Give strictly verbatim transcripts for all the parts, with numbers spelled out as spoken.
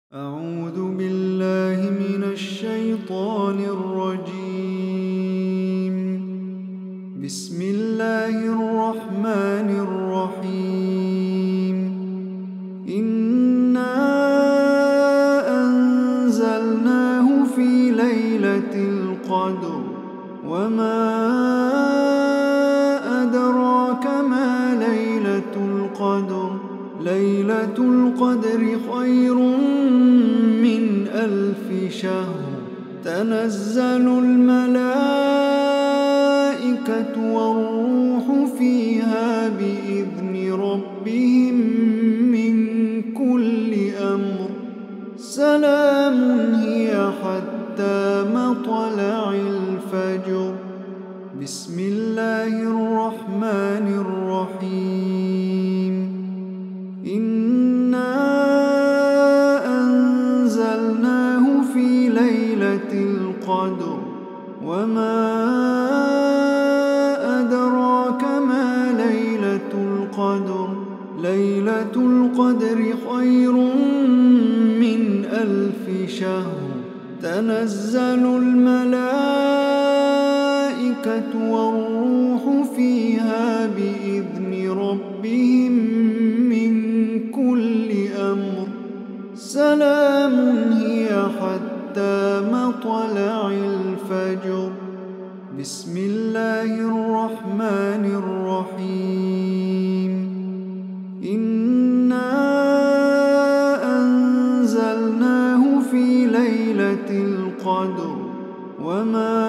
أعوذ بالله من الشيطان الرجيم. بسم الله الرحمن الرحيم. إنا أنزلناه في ليلة القدر وما أدراك ما ليلة القدر ليلة القدر خير من ألف شهر. تنزل الملائكة والروح فيها بإذن ربهم من كل أمر. سلام هي حتى مطلع الفجر. بسم الله الرحمن الرحيم. إنا أنزلناه في ليلة القدر وما أدراك ما ليلة القدر ليلة القدر خير من ألف شهر. تنزل الملائكة والروح فيها بإذن ربهم من كل أمر. سلام هي حتى مطلع الفجر. بسم الله الرحمن الرحيم. إنا أنزلناه في ليلة القدر وما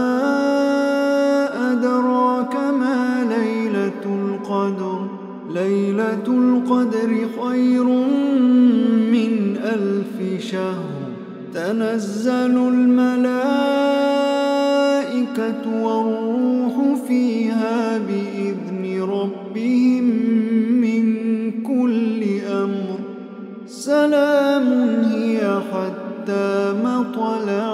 أدراك ما ليلة القدر ليلة القدر خير من ألف شهر. تنزل الملائكة والروح فيها بإذن ربهم من كل أمر. سلام هي حتى مطلع